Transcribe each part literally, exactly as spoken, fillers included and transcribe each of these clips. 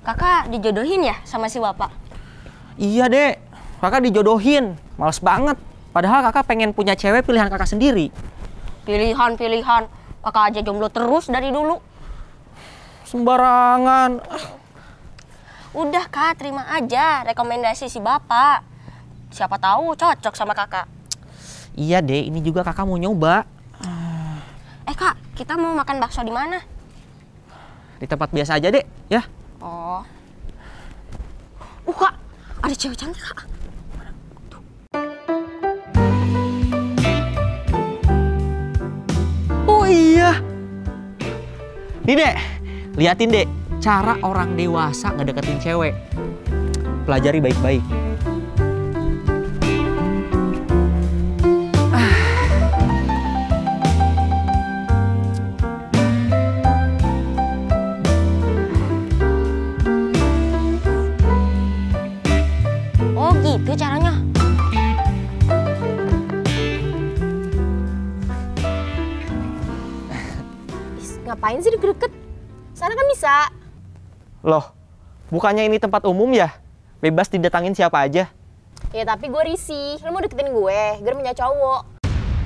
Kakak dijodohin ya sama si bapak? Iya, Dek. Kakak dijodohin. Males banget. Padahal kakak pengen punya cewek pilihan kakak sendiri. Pilihan-pilihan. Kakak aja jomblo terus dari dulu. Sembarangan. Udah, Kak, terima aja rekomendasi si bapak. Siapa tahu cocok sama kakak. Iya, Dek. Ini juga kakak mau nyoba. Eh, Kak, kita mau makan bakso di mana? Di tempat biasa aja, Dek. Ya. Oh. Uh, Kak, ada cewek cantik, Kak. Oh iya. Nih, Dek. Liatin, Dek. Cara orang dewasa ngedeketin cewek. Pelajari baik-baik. Oh, gitu caranya. Ngapain sih deket-deket? Sana kan bisa. Loh, bukannya ini tempat umum ya? Bebas didatangin siapa aja. Ya tapi gue risih. Lo mau deketin gue? Gue punya cowok.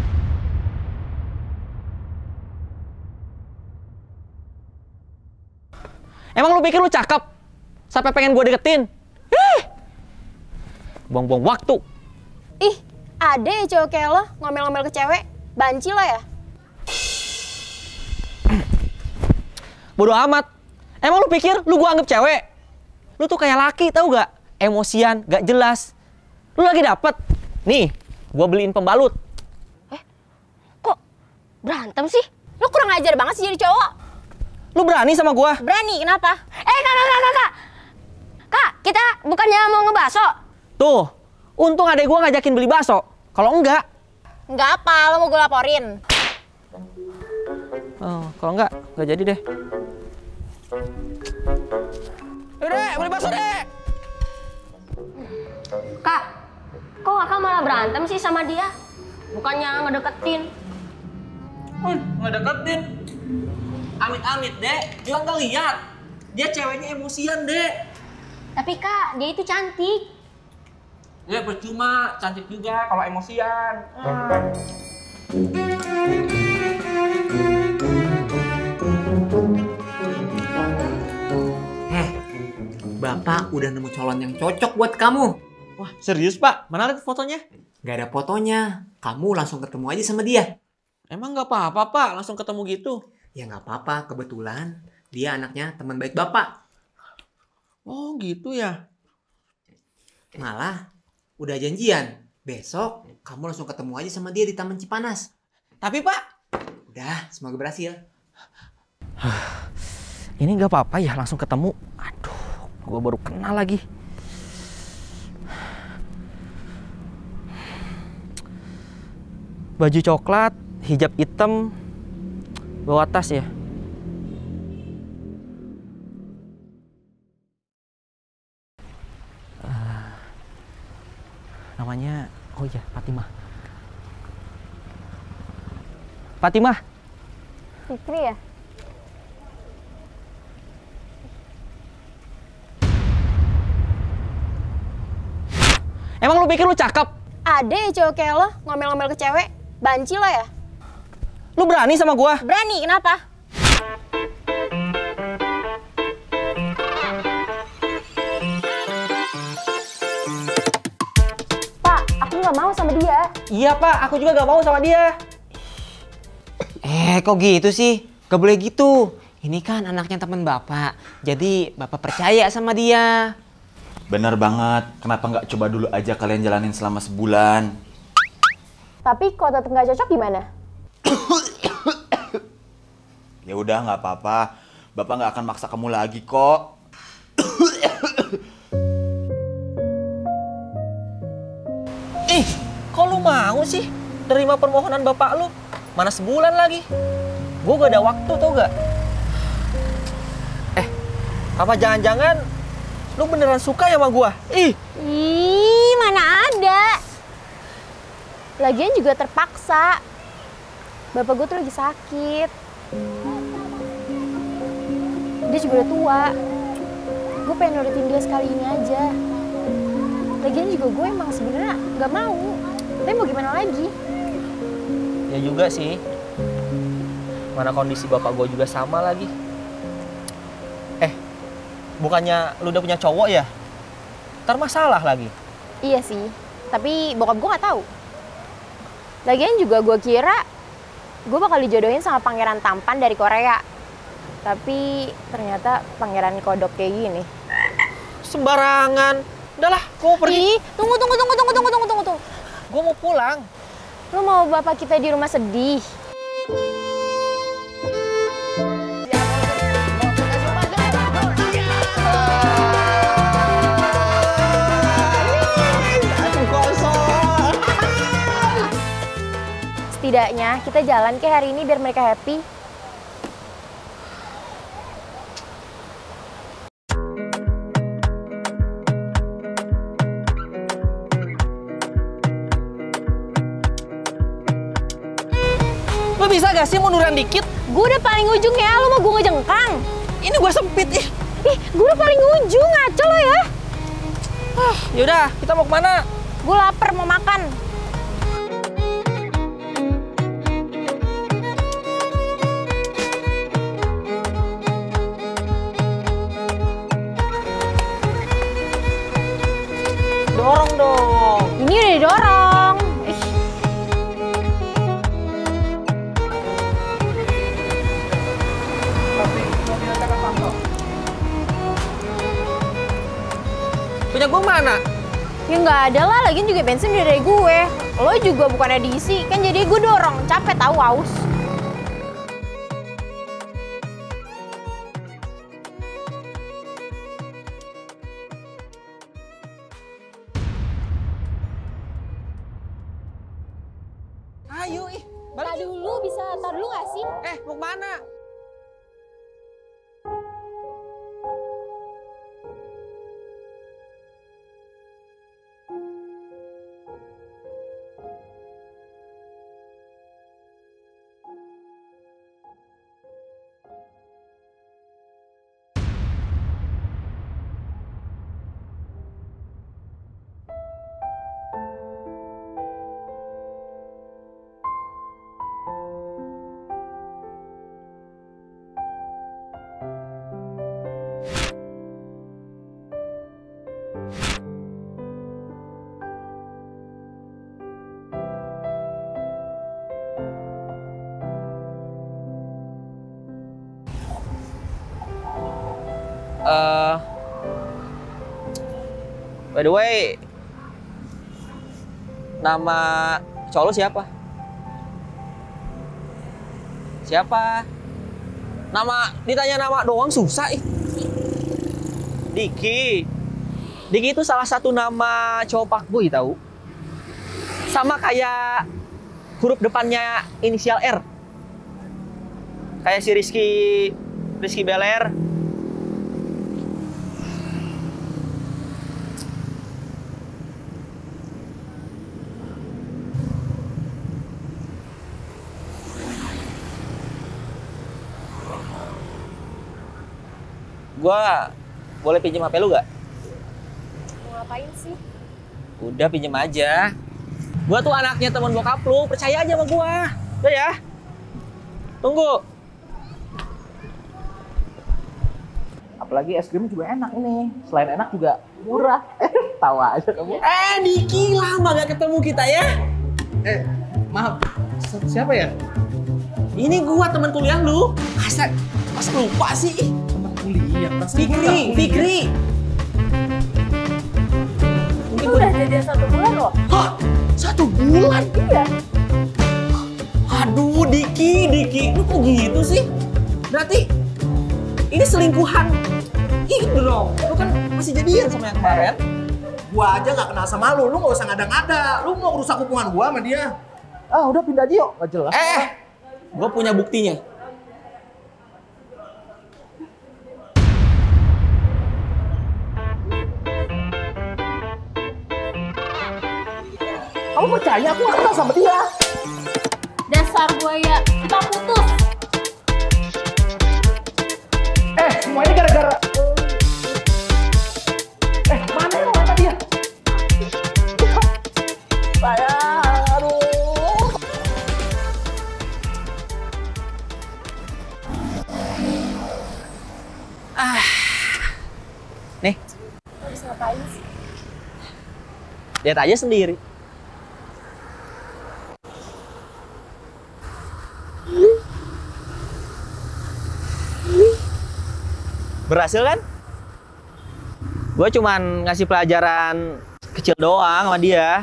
Emang lu pikir lu cakep? Sampai pengen gue deketin? Ih! Buang-buang waktu. Ih, ada ya cowok kayak lo ngomel-ngomel ke cewek? Banci lo ya? Bodoh amat. Emang lu pikir lu gua anggap cewek? Lu tuh kayak laki, tahu gak? Emosian, gak jelas. Lu lagi dapet. Nih, gua beliin pembalut. Eh, kok berantem sih? Lo kurang ajar banget sih jadi cowok. Lu berani sama gua? Berani, kenapa? Eh, Kak, Kak, Kak, Kak. Kak, kita bukannya mau ngebakso? Tuh, untung adek gua ngajakin beli bakso. Kalau enggak... Enggak apa, lo mau gue laporin. Oh, kalau enggak, enggak jadi deh. Ayo, Dek, beli bakso, Dek! Kak, kok kakak malah berantem sih sama dia? Bukannya ngedeketin. Hmm, ngedeketin. Amit-amit, Dek. Juga nggak lihat. Dia ceweknya emosian, Dek. Tapi Kak, dia itu cantik. Ya percuma, cantik juga kalau emosian. Hmm. Eh, Bapak udah nemu calon yang cocok buat kamu. Wah, serius, Pak? Mana lihat fotonya? Gak ada fotonya. Kamu langsung ketemu aja sama dia. Emang nggak apa-apa, Pak? Langsung ketemu gitu? Ya nggak apa-apa, kebetulan dia anaknya teman baik Bapak. Oh, gitu ya? Malah, udah janjian. Besok, kamu langsung ketemu aja sama dia di Taman Cipanas. Tapi, Pak... Udah, semoga berhasil. Ini nggak apa-apa ya langsung ketemu. Aduh, gue baru kenal lagi. Baju coklat, hijab hitam, bawa tas ya. Uh, namanya, oh iya, Fatimah. Fatimah. Fikri ya? Emang lu pikir lu cakep? Ada ya cowok kayak lo ngomel-ngomel ke cewek? Banci lo ya? Lu berani sama gua? Berani, kenapa? Pak, aku nggak mau sama dia. Iya, Pak, aku juga gak mau sama dia. Eh, kok gitu sih? Gak boleh gitu. Ini kan anaknya teman Bapak. Jadi Bapak percaya sama dia. Bener banget. Kenapa nggak coba dulu aja kalian jalanin selama sebulan? Tapi kalau tetap nggak cocok gimana? Ya udah nggak apa-apa. Bapak nggak akan maksa kamu lagi kok. Ih, kok lu mau sih terima permohonan bapak lu? Mana sebulan lagi? Gua gak ada waktu, tau gak? Eh, apa jangan-jangan lu beneran suka ya sama gua? Ih! Ih, mana ada. Lagian juga terpaksa. Bapak gue tuh lagi sakit. Dia juga udah tua. gue pengen nurutin dia sekali ini aja. Lagian juga gue emang sebenarnya nggak mau. Tapi mau gimana lagi? Ya juga sih. Mana kondisi bapak gue juga sama lagi. Eh, bukannya lu udah punya cowok ya? Ntar masalah lagi. Iya sih, tapi bokap gue nggak tahu. Lagian juga gue kira gue bakal dijodohin sama pangeran tampan dari Korea. Tapi ternyata pangeran kodok kayak gini. Sembarangan. Udahlah, gue mau pergi. Ih, tunggu, tunggu, tunggu, tunggu, tunggu, tunggu, tunggu, tunggu. Gue mau pulang. Lu mau bapak kita di rumah sedih? Setidaknya kita jalan ke hari ini biar mereka happy. Lo bisa gak sih munduran dikit? Gue udah paling ujung ya, lu mau gue ngejengkang? Ini gue sempit ih. Ih, gue udah paling ujung, ngaco lo ya. Ah, yaudah, kita mau kemana? Gue lapar mau makan. Dorong dong. Ini udah didorong. Ih. Punya gue mana? Ya nggak ada lah, lagian juga bensin udah dari gue. Lo juga bukannya diisi, kan jadi gue dorong. Capek tahu haus. Ayo ih, Tar balik. dulu, bisa tar dulu nggak sih? Eh, mau kemana? Eh, by the way, nama cowok lu siapa? Siapa? Nama, ditanya nama doang susah ih. Diki. Diki itu salah satu nama cowok fuckboy tahu. Sama kayak huruf depannya inisial R. Kayak si Rizky Rizky Beler. Gua boleh pinjem H P lu gak? Mau ngapain sih? Udah pinjem aja. Gua tuh anaknya temen bokap lu, percaya aja sama gua. Udah ya. Tunggu. Apalagi es krim juga enak ini. Selain enak juga murah. Tawa aja kamu. Eh, Diki, lama gak ketemu kita ya? Eh, maaf. Si- Siapa ya? Ini gua teman kuliah lu. Masa, masa lupa sih? Teman kuliah. Perasaan gua nggak Fikri, kuliah. Fikri. Mungkin Lu gua... udah jadian satu bulan loh. Hah? Satu bulan? Iya. Aduh, Diki, Diki. Lu kok gitu sih? Berarti ini selingkuhan. Itu dong. Lu kan masih jadian sama yang kemarin. Gua aja nggak kenal sama lu. Lu nggak usah ngada-ngada. Lu mau rusak hubungan gua sama dia. Ah, udah pindah aja yuk. Nggak jelas. Eh, gue punya buktinya. Kamu percaya aku nggak kenal sama dia? Dasar buaya, kita putus. Eh, semua ini gara-gara... Lihat aja sendiri. Berhasil kan? Gue cuman ngasih pelajaran kecil doang sama dia.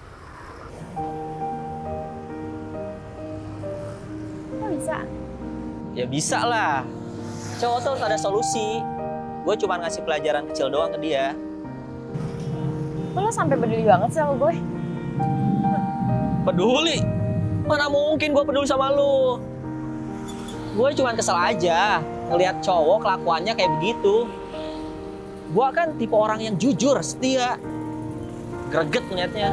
Kok bisa? Ya bisa lah. Cowok tuh harus ada solusi. Gue cuma ngasih pelajaran kecil doang ke dia. Kok lo sampai peduli banget sih sama gue? Peduli? Mana mungkin gue peduli sama lu. Gue cuma kesel aja ngelihat cowok kelakuannya kayak begitu. Gue kan tipe orang yang jujur, setia. Greget ngeliatnya.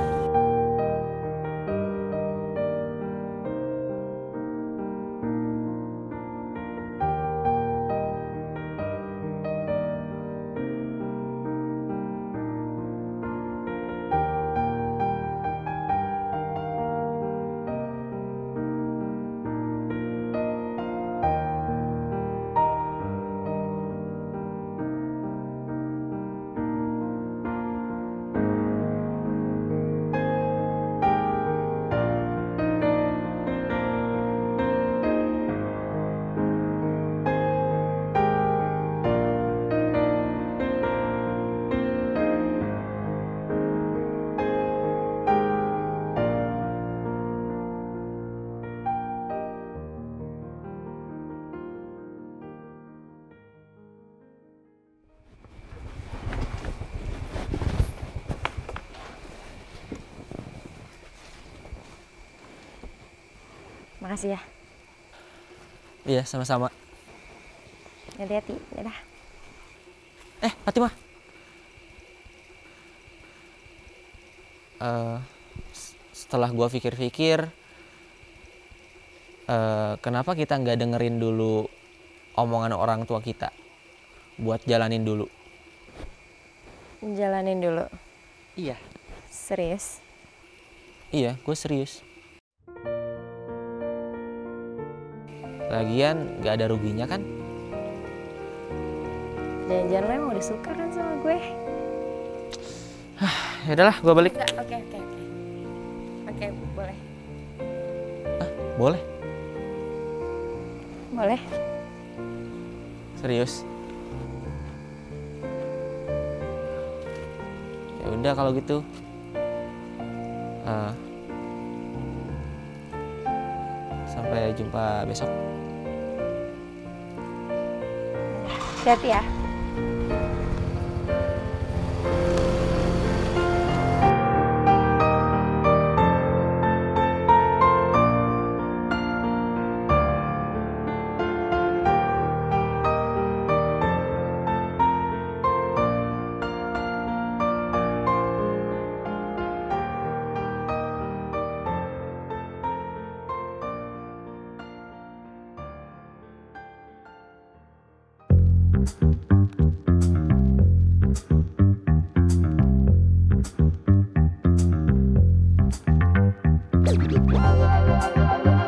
Makasih ya. Iya, sama-sama. Hati-hati. Dadah. Eh, Fatimah. Uh, setelah gua pikir-pikir, uh, kenapa kita nggak dengerin dulu omongan orang tua kita buat jalanin dulu? Jalanin dulu. Iya. Serius? Iya, gue serius. Lagian nggak ada ruginya kan? Jangan-jangan lo emang udah suka kan sama gue? Ya udahlah, gue balik. Oke, oke, oke. Oke, boleh. Ah, boleh. Boleh. Serius. Ya udah kalau gitu. Uh, sampai jumpa besok. Hati-hati ya. Wow.